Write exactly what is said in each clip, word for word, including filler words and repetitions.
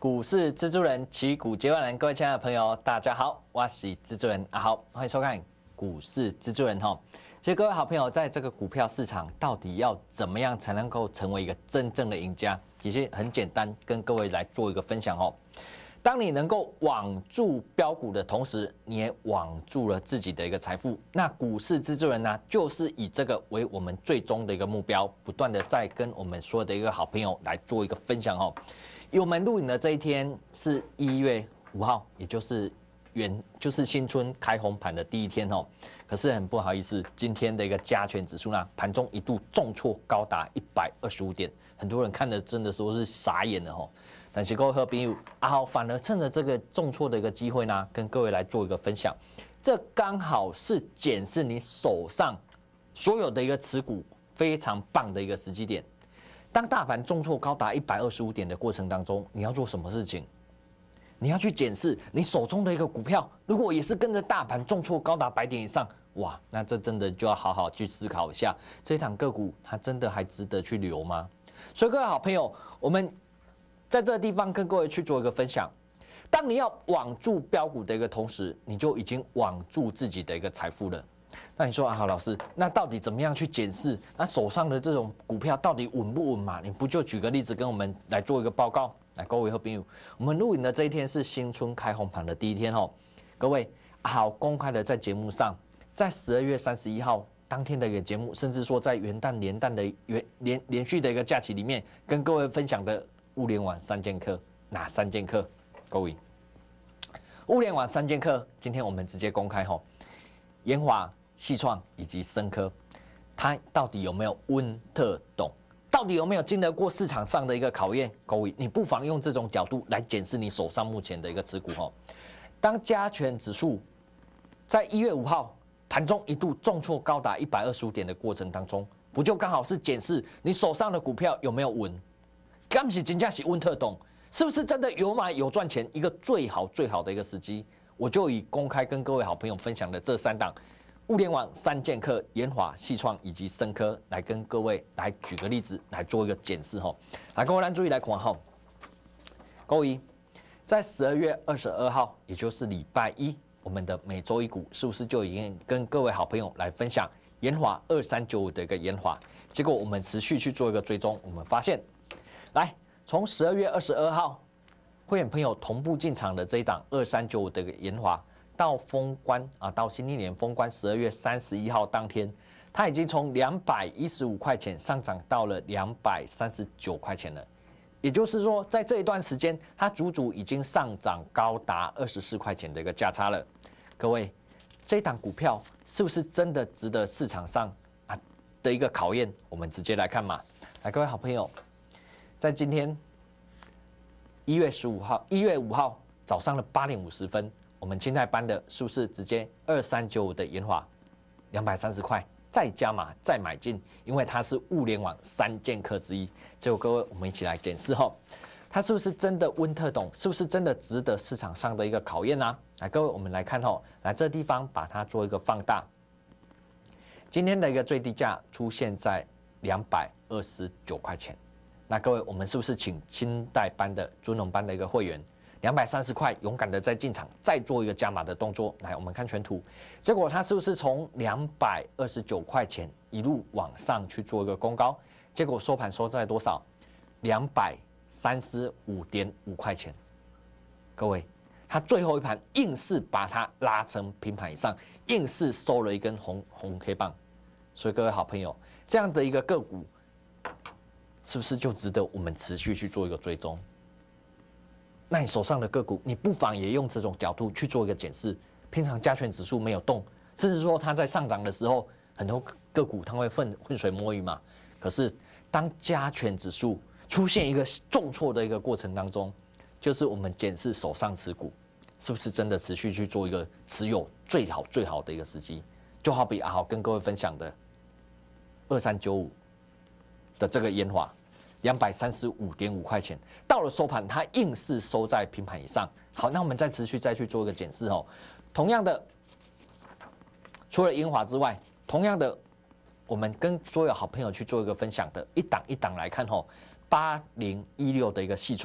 股市蜘蛛人，旗鼓结万人，各位亲爱的朋友，大家好，我是蜘蛛人阿豪，欢迎收看股市蜘蛛人哈。其实各位好朋友，在这个股票市场，到底要怎么样才能够成为一个真正的赢家？其实很简单，跟各位来做一个分享哦。当你能够网住标股的同时，你也网住了自己的一个财富。那股市蜘蛛人呢，就是以这个为我们最终的一个目标，不断的在跟我们所有的一个好朋友来做一个分享哦。以我们录影的这一天是一月五号，也就是元就是新春开红盘的第一天哦。可是很不好意思，今天的一个加权指数呢，盘中一度重挫高达一百二十五点，很多人看的真的说是傻眼了哦。但是各位和朋友阿豪反而趁着这个重挫的一个机会呢，跟各位来做一个分享。这刚好是检视你手上所有的一个持股非常棒的一个时机点。当大盘重挫高达一百二十五点的过程当中，你要做什么事情？你要去检视你手中的一个股票，如果也是跟着大盘重挫高达百点以上，哇，那这真的就要好好去思考一下，这一档个股它真的还值得去留吗？所以各位好朋友，我们在这个地方跟各位去做一个分享。当你要网住标股的一个同时，你就已经网住自己的一个财富了。那你说啊，好老师，那到底怎么样去检视那手上的这种股票到底稳不稳嘛？你不就举个例子跟我们来做一个报告？来，各位和朋友，我们录影的这一天是新春开红盘的第一天哦。各位好公开的在节目上，在十二月三十一号当天的一个节目，甚至说在元旦连旦的元连连续的一个假期里面，跟各位分享的物联网三剑客，哪三剑客？各位，物联网三剑客，今天我们直接公开吼，研华、细创以及深科，它到底有没有温特懂？到底有没有经得过市场上的一个考验？各位，你不妨用这种角度来检视你手上目前的一个持股吼。当加权指数在一月五号盘中一度重挫高达一百二十五点的过程当中，不就刚好是检视你手上的股票有没有稳？刚是真正是温特懂，是不是真的有买有赚钱？一个最好最好的一个时机，我就以公开跟各位好朋友分享的这三档物联网三剑客研华、细创以及深科来跟各位来举个例子来做一个检视哈。来，各位来注意来看哈，各位在十二月二十二号，也就是礼拜一，我们的每周一股是不是就已经跟各位好朋友来分享研华二三九五的一个研华？结果我们持续去做一个追踪，我们发现，来从十二月二十二号，会员朋友同步进场的这一档二三九五的一个研华。到封关啊，到新历年封关十二月三十一号当天，它已经从两百一十五块钱上涨到了两百三十九块钱了。也就是说，在这一段时间，它足足已经上涨高达二十四块钱的一个价差了。各位，这一档股票是不是真的值得市场上啊的一个考验？我们直接来看嘛。来，各位好朋友，在今天一月十五号，一月五号早上的八点五十分。我们清代班的是不是直接二三九五的研华两百三十块再加码再买进？因为它是物联网三剑客之一。结果各位，我们一起来检视后，它是不是真的温特懂？是不是真的值得市场上的一个考验呢、啊？来，各位，我们来看后，来这地方把它做一个放大。今天的一个最低价出现在两百二十九块钱。那各位，我们是不是请清代班的尊龙班的一个会员？两百三十块，勇敢的再进场，再做一个加码的动作。来，我们看全图，结果它是不是从两百二十九块钱一路往上去做一个攻高？结果收盘收在多少？两百三十五点五块钱。各位，它最后一盘硬是把它拉成平盘以上，硬是收了一根红红 K 棒。所以各位好朋友，这样的一个个股，是不是就值得我们持续去做一个追踪？那你手上的个股，你不妨也用这种角度去做一个检视。平常加权指数没有动，甚至说它在上涨的时候，很多个股它会浑浑水摸鱼嘛。可是当加权指数出现一个重挫的一个过程当中，就是我们检视手上持股是不是真的持续去做一个持有最好最好的一个时机。就好比阿豪跟各位分享的二三九五的这个研华。两百三十五点五块钱，到了收盘，它硬是收在平盘以上。好，那我们再持续再去做一个检视哦。同样的，除了研华之外，同样的，我们跟所有好朋友去做一个分享的，一档一档来看哦。八零一六的一个细创，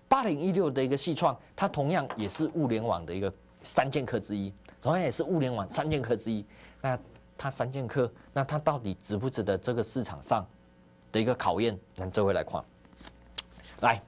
八零一六的一个细创，它同样也是物联网的一个三剑客之一，同样也是物联网三剑客之一。那它三剑客，那它到底值不值得这个市场上的一个考验？咱这回来看，来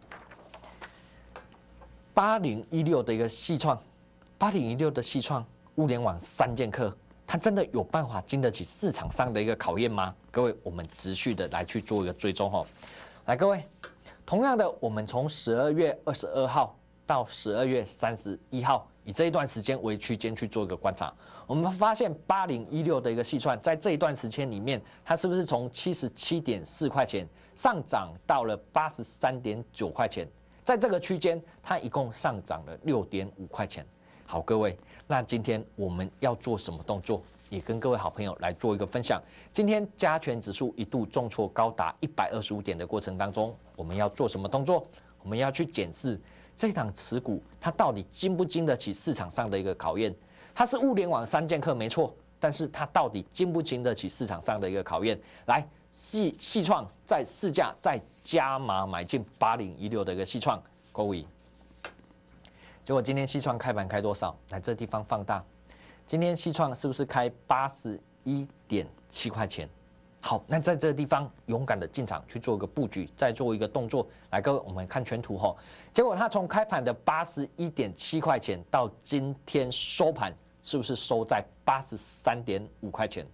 八零一六的一个细创，八零一六的细创物联网三剑客，它真的有办法经得起市场上的一个考验吗？各位，我们持续的来去做一个追踪哈。来，各位，同样的，我们从十二月二十二号到十二月三十一号，以这一段时间为区间去做一个观察，我们发现八零一六的一个细创，在这一段时间里面，它是不是从七十七点四块钱上涨到了八十三点九块钱？在这个区间，它一共上涨了六点五块钱。好，各位，那今天我们要做什么动作？也跟各位好朋友来做一个分享。今天加权指数一度重挫高达一百二十五点的过程当中，我们要做什么动作？我们要去检视这档持股它到底经不经得起市场上的一个考验。它是物联网三剑客没错，但是它到底经不经得起市场上的一个考验？来，细细创在市价再加码买进八零一六的一个细创，各位。结果今天细创开盘开多少？来这地方放大。今天细创是不是开八十一点七块钱？好，那在这个地方勇敢的进场去做一个布局，再做一个动作。来，各位，我们看全图吼。结果它从开盘的八十一点七块钱到今天收盘，是不是收在八十三点五块钱？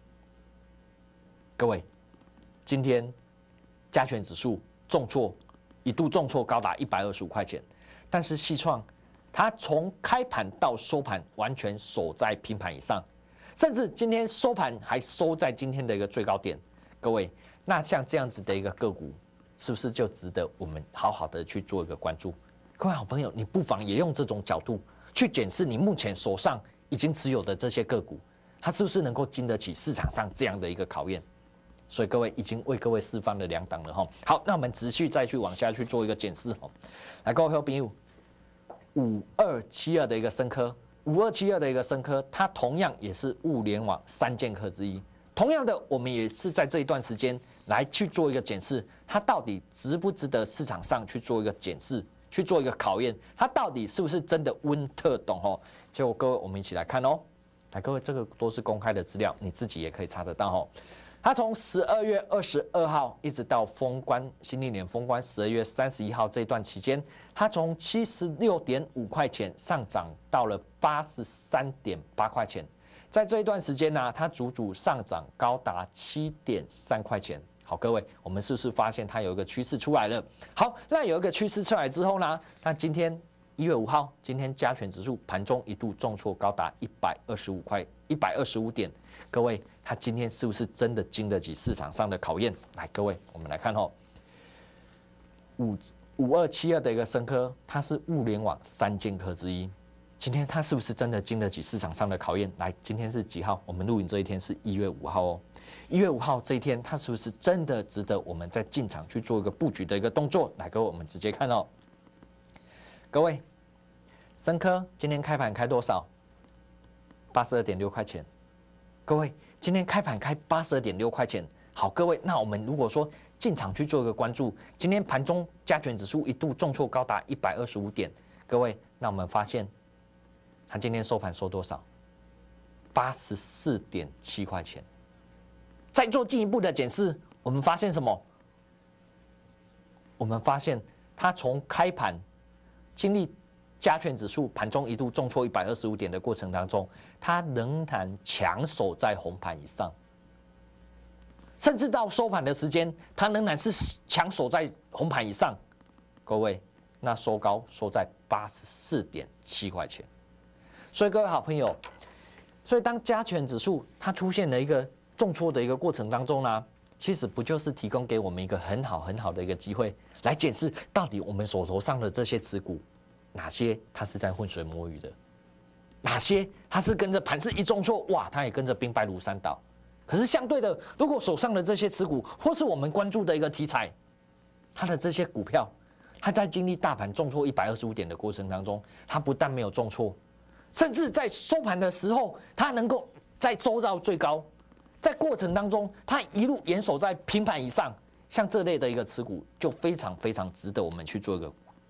各位，今天加权指数重挫，一度重挫高达一百二十五块钱，但是细创它从开盘到收盘完全守在平盘以上，甚至今天收盘还收在今天的一个最高点。各位，那像这样子的一个个股，是不是就值得我们好好的去做一个关注？各位好朋友，你不妨也用这种角度去检视你目前手上已经持有的这些个股，它是不是能够经得起市场上这样的一个考验？所以各位已经为各位释放了两档了哈。好，那我们持续再去往下去做一个检视哈。来，各位好朋友。五二七二的一个深科，五二七二的一个深科，它同样也是物联网三剑客之一。同样的，我们也是在这一段时间来去做一个检视，它到底值不值得市场上去做一个检视，去做一个考验，它到底是不是真的温特懂哦？结果各位，我们一起来看哦。来，各位，这个都是公开的资料，你自己也可以查得到哦。它从十二月二十二号一直到封关新历年封关十二月三十一号这段期间，它从七十六点五块钱上涨到了八十三点八块钱，在这一段时间呢、啊，它足足上涨高达七点三块钱。好，各位，我们是不是发现它有一个趋势出来了？好，那有一个趋势出来之后呢，那今天一月五号，今天加权指数盘中一度重挫高达一百二十五块，一百二十五点。各位，它今天是不是真的经得起市场上的考验？来，各位，我们来看哦，五五二七二的一个深科，它是物联网三剑客之一。今天它是不是真的经得起市场上的考验？来，今天是几号？我们录影这一天是一月五号哦。一月五号这一天，它是不是真的值得我们在进场去做一个布局的一个动作？来，各位，我们直接看哦。各位，深科今天开盘开多少？八十二点六块钱。各位，今天开盘开八十二点六块钱。好，各位，那我们如果说进场去做一个关注，今天盘中加权指数一度重挫高达一百二十五点。各位，那我们发现它今天收盘收多少？八十四点七块钱。再做进一步的检视，我们发现什么？我们发现它从开盘经历加权指数盘中一度重挫一百二十五点的过程当中，它仍然强守在红盘以上，甚至到收盘的时间，它仍然是强守在红盘以上。各位，那收高收在八十四点七块钱。所以各位好朋友，所以当加权指数它出现了一个重挫的一个过程当中呢，其实不就是提供给我们一个很好很好的一个机会，来检视到底我们手头上的这些持股，哪些它是在浑水摸鱼的，哪些它是跟着盘势一重挫，哇，它也跟着兵败如山倒。可是相对的，如果手上的这些持股，或是我们关注的一个题材，它的这些股票，它在经历大盘重挫一百二十五点的过程当中，它不但没有重挫，甚至在收盘的时候，它能够在收到最高，在过程当中，它一路严守在平盘以上。像这类的一个持股，就非常非常值得我们去做一个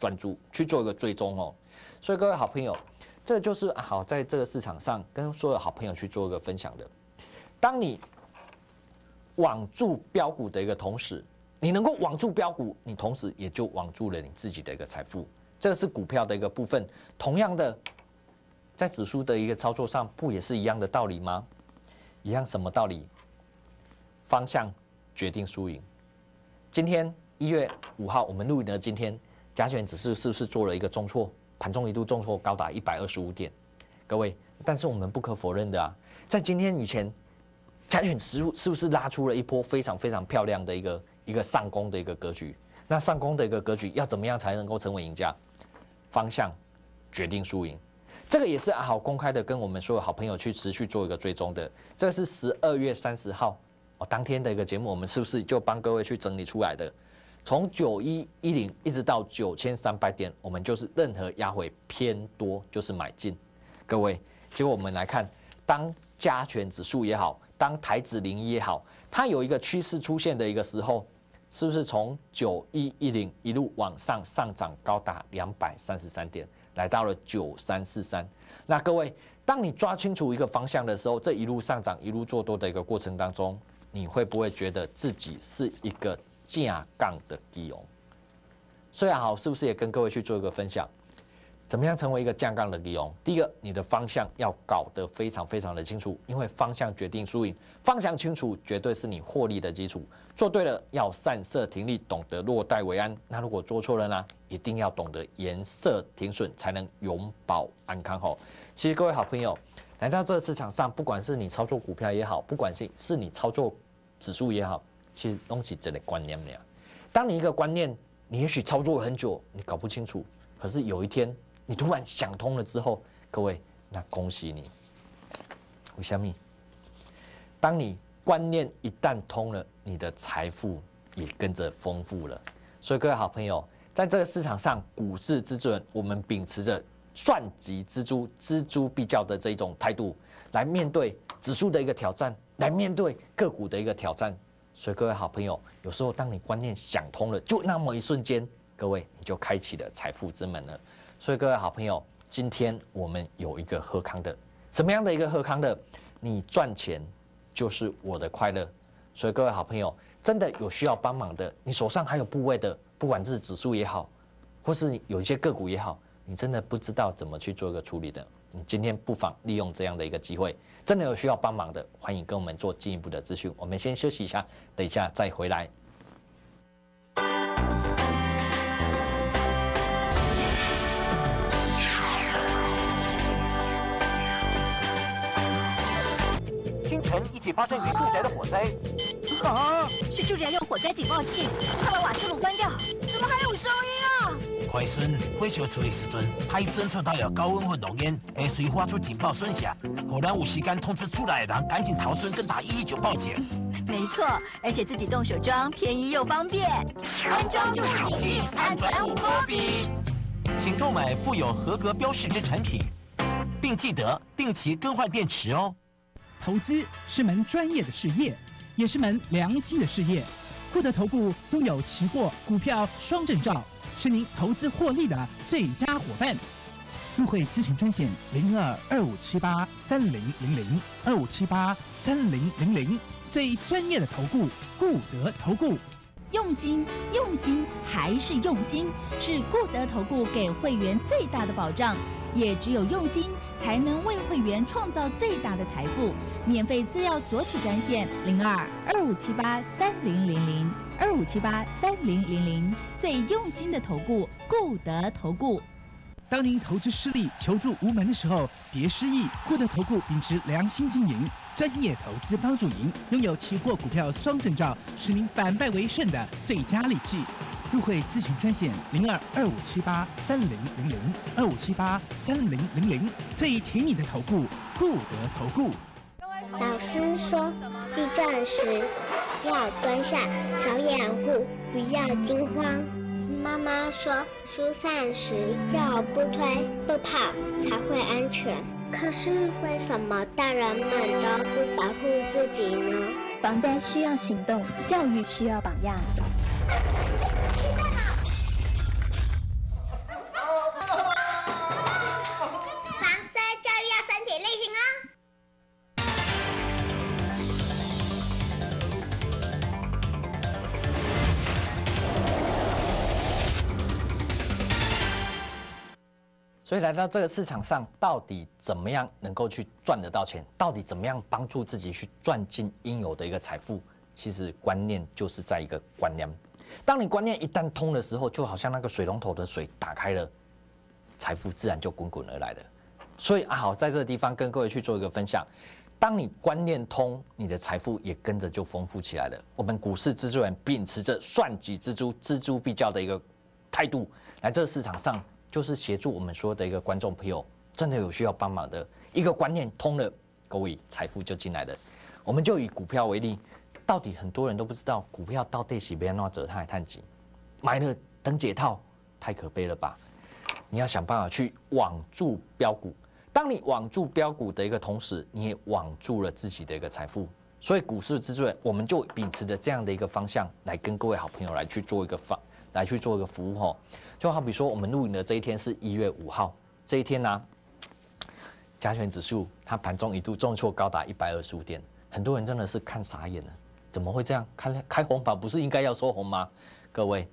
专注去做一个追踪哦。所以各位好朋友，这就是啊好在这个市场上跟所有好朋友去做一个分享的。当你网住标股的一个同时，你能够网住标股，你同时也就网住了你自己的一个财富。这个是股票的一个部分。同样的，在指数的一个操作上，不也是一样的道理吗？一样什么道理？方向决定输赢。今天一月五号，我们录影的今天，加权指数是不是做了一个重挫？盘中一度重挫高达一百二十五点，各位，但是我们不可否认的啊，在今天以前，加权指数是不是拉出了一波非常非常漂亮的一个一个上攻的一个格局？那上攻的一个格局要怎么样才能够成为赢家？方向决定输赢，这个也是阿豪公开的跟我们所有好朋友去持续做一个追踪的。这个是十二月三十号哦，当天的一个节目，我们是不是就帮各位去整理出来的？从九一一零一直到九千三百点，我们就是任何压回偏多就是买进。各位，结果我们来看，当加权指数也好，当台指零一也好，它有一个趋势出现的一个时候，是不是从九一一零一路往上上涨高达两百三十三点，来到了九三四三？那各位，当你抓清楚一个方向的时候，这一路上涨、一路做多的一个过程当中，你会不会觉得自己是一个架杠的基友？所以好，是不是也跟各位去做一个分享？怎么样成为一个架杠的基友？第一个，你的方向要搞得非常非常的清楚，因为方向决定输赢，方向清楚绝对是你获利的基础。做对了，要善设停利，懂得落袋为安。那如果做错了呢？一定要懂得颜色停损，才能永保安康吼。其实各位好朋友，来到这个市场上，不管是你操作股票也好，不管是是你操作指数也好，其实东西真的观念呀。当你一个观念，你也许操作了很久，你搞不清楚，可是有一天你突然想通了之后，各位，那恭喜你。为什么？当你观念一旦通了，你的财富也跟着丰富了。所以各位好朋友，在这个市场上，股市之准，我们秉持着算级蜘蛛、锱铢必较的这一种态度，来面对指数的一个挑战，来面对个股的一个挑战。所以各位好朋友，有时候当你观念想通了，就那么一瞬间，各位你就开启了财富之门了。所以各位好朋友，今天我们有一个贺康的，什么样的一个贺康的？你赚钱就是我的快乐。所以各位好朋友，真的有需要帮忙的，你手上还有部位的，不管是指数也好，或是有一些个股也好，你真的不知道怎么去做一个处理的，你今天不妨利用这样的一个机会，真的有需要帮忙的，欢迎跟我们做进一步的咨询。我们先休息一下，等一下再回来。 一起发生于住宅的火灾。 啊！是住宅用火灾警报器，快把瓦斯炉关掉！怎么还有声音啊？ 快孙，火烧出的时阵，它已侦测到有高温混浓烟，会随发出警报声响，互咱有时间通知出来的人赶紧逃生，跟打一一九报警。 没错，而且自己动手装，便宜又方便。安装助警器，安全无波比。 请购买附有合格标示之产品，并记得定期更换电池哦。 投资是门专业的事业，也是门良心的事业。固德投顾拥有期货、股票双证照，是您投资获利的最佳伙伴。入会咨询专线零二二五七八三零零零二五七八三零零零，最专业的投顾，固德投顾。 用心，用心还是用心，是固德投顾给会员最大的保障。也只有用心，才能为会员创造最大的财富。免费资料索取专线零二二五七八三零零零二五七八三零零零，最用心的投顾，固德投顾。 当您投资失利、求助无门的时候，别失意。固德投顾秉持良心经营，专业投资帮助您，拥有期货、股票双证照，使您反败为胜的最佳利器。入会咨询专线零二二五七八三零零零二五七八三零零零，最挺你的投顾，固德投顾。 老师说，地震时要蹲下，找掩护，不要惊慌。妈妈说，疏散时要不推不跑才会安全。可是为什么大人们都不保护自己呢？ 防灾需要行动，教育需要榜样。 所以来到这个市场上，到底怎么样能够去赚得到钱？到底怎么样帮助自己去赚进应有的一个财富？其实观念就是在一个观念。当你观念一旦通的时候，就好像那个水龙头的水打开了，财富自然就滚滚而来的。所以啊，好，在这个地方跟各位去做一个分享。当你观念通，你的财富也跟着就丰富起来了。我们股市蜘蛛人秉持着算己之蛛，锱铢必较的一个态度，来这个市场上，就是协助我们所有的一个观众朋友，真的有需要帮忙的一个观念通了，各位财富就进来了。我们就以股票为例，到底很多人都不知道股票到底是别人怎折它来探几，买了等解套，太可悲了吧？你要想办法去网住标股。当你网住标股的一个同时，你也网住了自己的一个财富。所以股市之最，我们就秉持着这样的一个方向，来跟各位好朋友来去做一个方，来去做一个服务吼。就好比说，我们录影的这一天是一月五号，这一天呢、啊，加权指数它盘中一度重挫高达一百二十五点，很多人真的是看傻眼了，怎么会这样？开开红盘不是应该要收红吗？各位。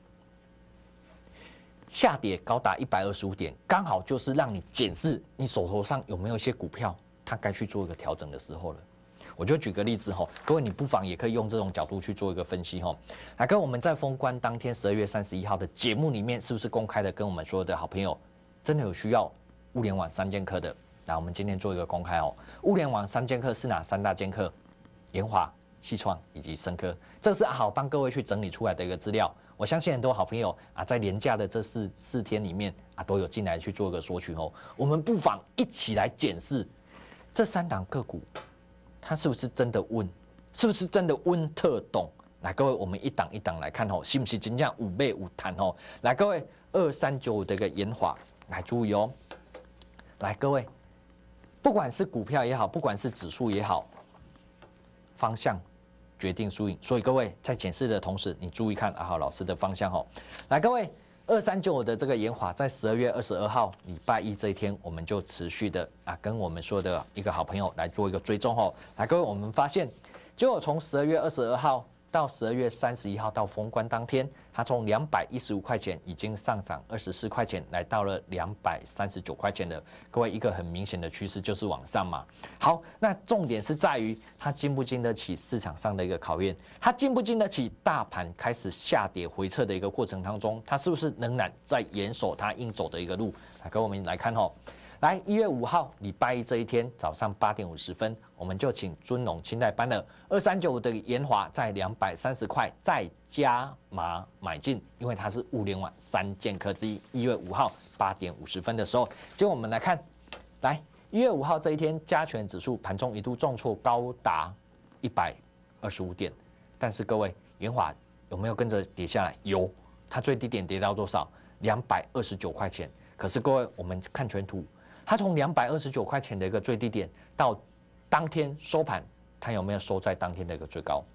下跌高达一百二十五点，刚好就是让你检视你手头上有没有一些股票，它该去做一个调整的时候了。我就举个例子哈，各位你不妨也可以用这种角度去做一个分析哈。来，跟我们在封关当天十二月三十一号的节目里面，是不是公开的跟我们所有的好朋友，真的有需要物联网三剑客的？来，我们今天做一个公开哦。物联网三剑客是哪三大剑客？研华、矽创以及深科，这是阿豪帮各位去整理出来的一个资料。我相信很多好朋友啊，在连假的这四四天里面啊，都有进来去做一个索取哦。我们不妨一起来检视这三档个股，它是不是真的温，是不是真的温特懂？来，各位，我们一档一档来看哦，是不是真正五倍五弹哦？来，各位，二三九五的一个研华，来注意哦。来，各位，不管是股票也好，不管是指数也好，方向决定输赢，所以各位在检视的同时，你注意看阿豪老师的方向哦。来，各位，二三九五的这个研华，在十二月二十二号礼拜一这一天，我们就持续的啊，跟我们说的一个好朋友来做一个追踪哦。来，各位，我们发现，结果从十二月二十二号到十二月三十一号到封关当天，它从两百一十五块钱已经上涨二十四块钱，来到了两百三十九块钱了。各位，一个很明显的趋势就是往上嘛。好，那重点是在于它经不经得起市场上的一个考验，它经不经得起大盘开始下跌回撤的一个过程当中，它是不是仍然在严守它应走的一个路？来，跟我们来看哦。来，一月五号礼拜一这一天早上八点五十分，我们就请尊龙清代班的二三九五的研华在两百三十块再加码买进，因为它是物联网三剑客之一。一月五号八点五十分的时候，结果我们来看，来一月五号这一天，加权指数盘中一度重挫高达一百二十五点，但是各位，研华有没有跟着跌下来？有，它最低点跌到多少？两百二十九块钱。可是各位，我们看全图。它从两百二十九块钱的一个最低点到当天收盘，它有没有收在当天的一个最高？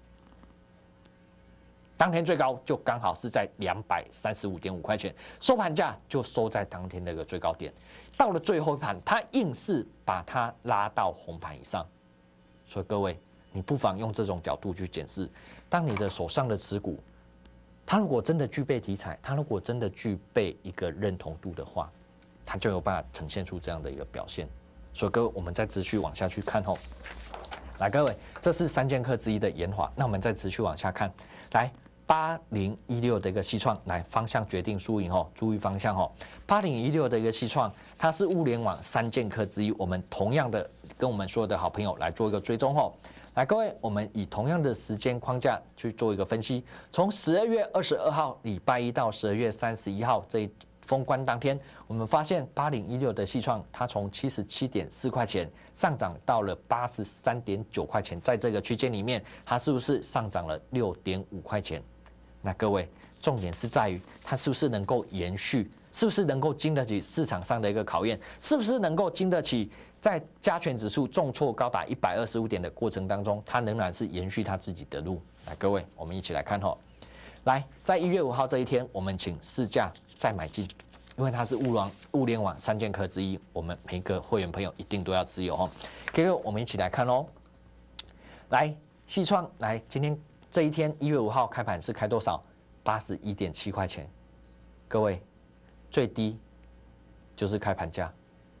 当天最高就刚好是在两百三十五点五块钱，收盘价就收在当天的一个最高点。到了最后一盘，它硬是把它拉到红盘以上。所以各位，你不妨用这种角度去检视，当你的手上的持股，它如果真的具备题材，它如果真的具备一个认同度的话，它就有办法呈现出这样的一个表现，所以各位，我们再持续往下去看吼。来，各位，这是三剑客之一的研华，那我们再持续往下看。来，八零一六的一个矽创，来方向决定输赢吼，注意方向吼。八零一六的一个矽创，它是物联网三剑客之一，我们同样的跟我们所有的好朋友来做一个追踪吼。来，各位，我们以同样的时间框架去做一个分析，从十二月二十二号礼拜一到十二月三十一号这一。封关当天，我们发现八零一六的矽创，它从七十七点四块钱上涨到了八十三点九块钱，在这个区间里面，它是不是上涨了六点五块钱？那各位，重点是在于它是不是能够延续，是不是能够经得起市场上的一个考验，是不是能够经得起在加权指数重挫高达一百二十五点的过程当中，它仍然是延续它自己的路。来，各位，我们一起来看吼。来，在一月五号这一天，我们请市价再买进，因为它是物网物联网三剑客之一，我们每个会员朋友一定都要持有哦。各位，我们一起来看哦。来，矽创，来，今天这一天一月五号开盘是开多少？八十一点七块钱。各位，最低就是开盘价，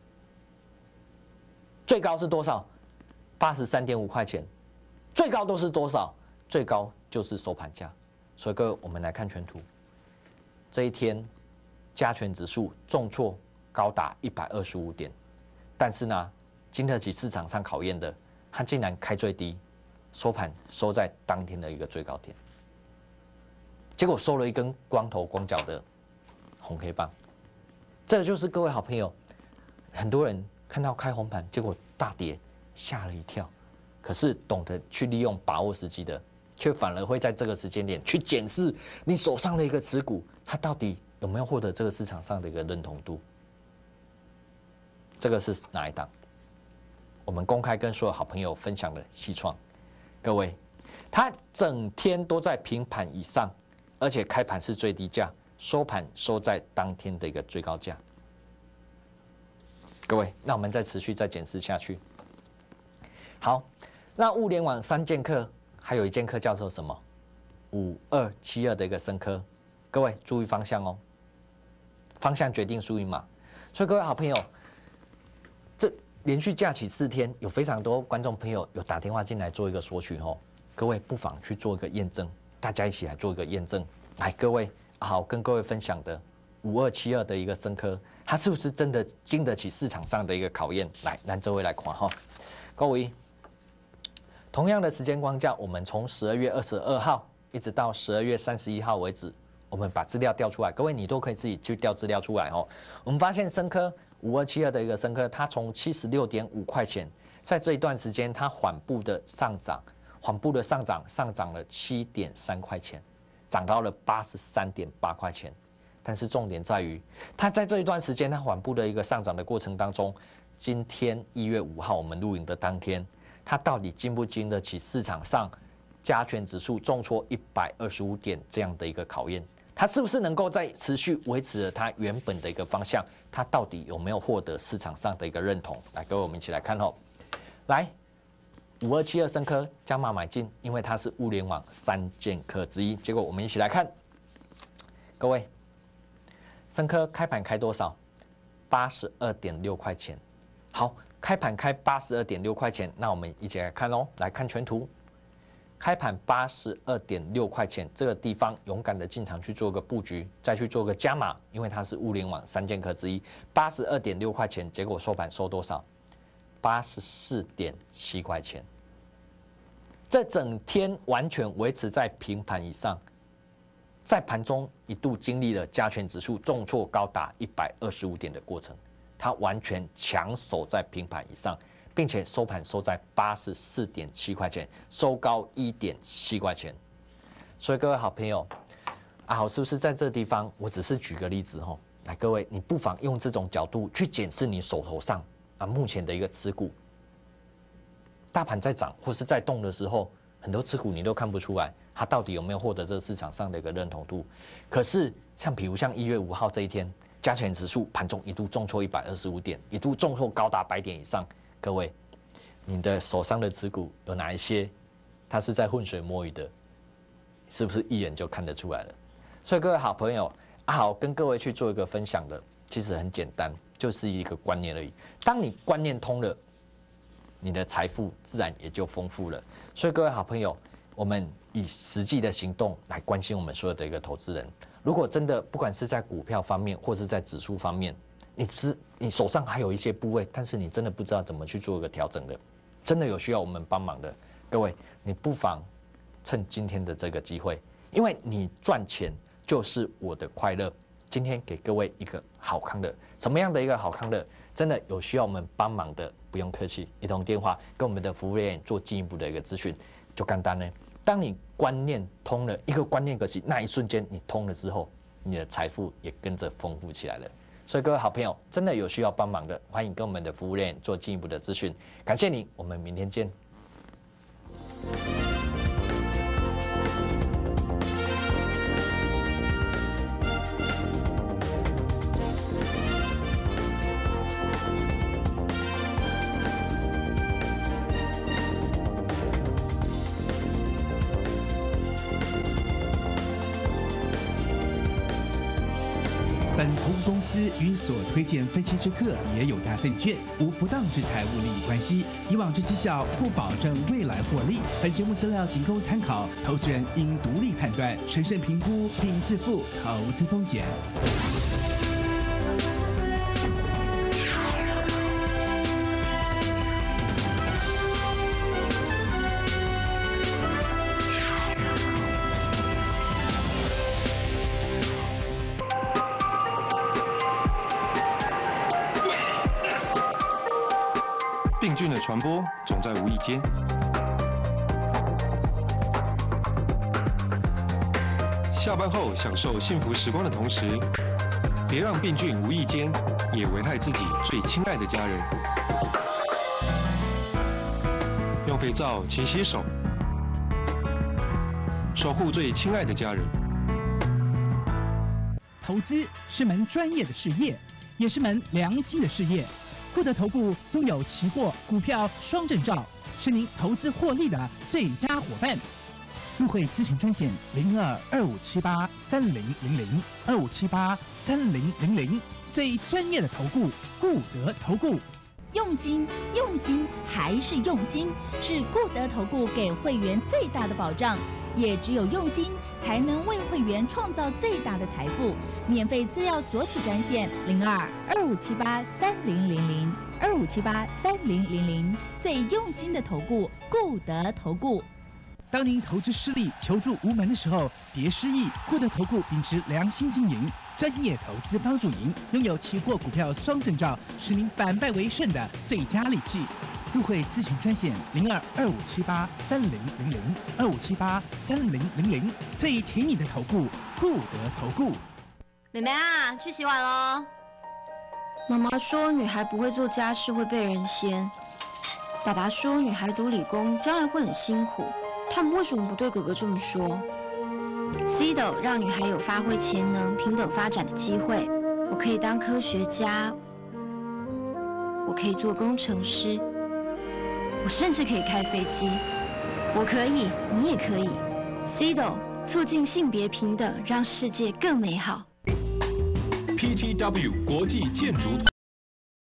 最高是多少？八十三点五块钱，最高都是多少？最高就是收盘价。所以各位，我们来看全图，这一天加权指数重挫高达一百二十五点，但是呢，经得起市场上考验的，它竟然开最低，收盘收在当天的一个最高点，结果收了一根光头光脚的红 K 棒。这就是各位好朋友，很多人看到开红盘，结果大跌，吓了一跳。可是懂得去利用把握时机的，却反而会在这个时间点去检视你手上的一个持股，它到底有没有获得这个市场上的一个认同度。这个是哪一档？我们公开跟所有好朋友分享的矽创，各位，它整天都在平盘以上，而且开盘是最低价，收盘收在当天的一个最高价。各位，那我们再持续再检视下去。好，那物联网三剑客，还有一剑客叫做什么？五二七二的一个深科，各位注意方向哦，方向决定输赢嘛。所以各位好朋友，这连续假期四天，有非常多观众朋友有打电话进来做一个索取哦，各位不妨去做一个验证，大家一起来做一个验证。来，各位好，跟各位分享的五二七二的一个深科，它是不是真的经得起市场上的一个考验？来，让这位来看哈，各位。同样的时间框架，我们从十二月二十二号一直到十二月三十一号为止，我们把资料调出来，各位你都可以自己去调资料出来哦。我们发现深科五二七二的一个深科，它从七十六点五块钱，在这一段时间它缓步的上涨，缓步的上涨，上涨了七点三块钱，涨到了八十三点八块钱。但是重点在于，它在这一段时间它缓步的一个上涨的过程当中，今天一月五号我们录影的当天。它到底经不经得起市场上加权指数重挫一百二十五点这样的一个考验？它是不是能够在持续维持了它原本的一个方向？它到底有没有获得市场上的一个认同？来，各位我们一起来看哦。来，五二七二深科加码买进，因为它是物联网三剑客之一。结果我们一起来看，各位，深科开盘开多少？八十二点六块钱。好。开盘开八十二点六块钱，那我们一起来看哦，来看全图。开盘八十二点六块钱这个地方，勇敢的进场去做个布局，再去做个加码，因为它是物联网三剑客之一。八十二点六块钱，结果收盘收多少？八十四点七块钱。这整天完全维持在平盘以上，在盘中一度经历了加权指数重挫高达一百二十五点的过程。它完全强守在平盘以上，并且收盘收在八十四点七块钱，收高一点七块钱。所以各位好朋友，啊好，是不是在这地方？我只是举个例子吼，来各位，你不妨用这种角度去检视你手头上啊目前的一个持股。大盘在涨或是在动的时候，很多持股你都看不出来，它到底有没有获得这个市场上的一个认同度。可是像比如像一月五号这一天。加权指数盘中一度重挫一百二十五点，一度重挫高达百点以上。各位，你的手上的持股有哪一些？它是在浑水摸鱼的，是不是一眼就看得出来了？所以各位好朋友，啊好，跟各位去做一个分享的，其实很简单，就是一个观念而已。当你观念通了，你的财富自然也就丰富了。所以各位好朋友，我们以实际的行动来关心我们所有的一个投资人。如果真的不管是在股票方面，或是在指数方面，你是你手上还有一些部位，但是你真的不知道怎么去做一个调整的，真的有需要我们帮忙的，各位，你不妨趁今天的这个机会，因为你赚钱就是我的快乐。今天给各位一个好康的，什么样的一个好康的？真的有需要我们帮忙的，不用客气，一通电话跟我们的服务人员做进一步的一个咨询，就简单呢。当你观念通了，一个观念可惜，那一瞬间你通了之后，你的财富也跟着丰富起来了。所以各位好朋友，真的有需要帮忙的，欢迎跟我们的服务人员做进一步的咨询。感谢你，我们明天见。 本投公司与所推荐分期之客也有价证券无不当之财务利益关系，以往之绩效不保证未来获利。本节目资料仅供参考，投资人应独立判断、审慎评估并自负投资风险。 病菌的传播总在无意间。下班后享受幸福时光的同时，别让病菌无意间也危害自己最亲爱的家人。用肥皂勤洗手，守护最亲爱的家人。 投资是门专业的事业，也是门良心的事业。固德投顾拥有期货、股票双证照，是您投资获利的最佳伙伴。入会咨询专线零二二五七八三零零零二五七八三零零零，最专业的投顾固德投顾。 用心，用心还是用心，是固德投顾给会员最大的保障。也只有用心，才能为会员创造最大的财富。免费资料索取专线零二二五七八三零零零二五七八三零零零，最用心的投顾固德投顾。 当您投资失利、求助无门的时候，别失意。固德投顾秉持良心经营，专业投资帮助您，拥有期货、股票双证照，使您反败为胜的最佳利器。入会咨询专线零二二五七八三零零零二五七八三零零零，最挺你的投顾固德投顾。 妹妹啊，去洗碗喽。 妈妈说女孩不会做家事会被人嫌，爸爸说女孩读理工将来会很辛苦，他们为什么不对哥哥这么说 ？C D O 让女孩有发挥潜能、平等发展的机会。我可以当科学家，我可以做工程师，我甚至可以开飞机。我可以，你也可以。C D O 促进性别平等，让世界更美好。 P T W 国际建筑。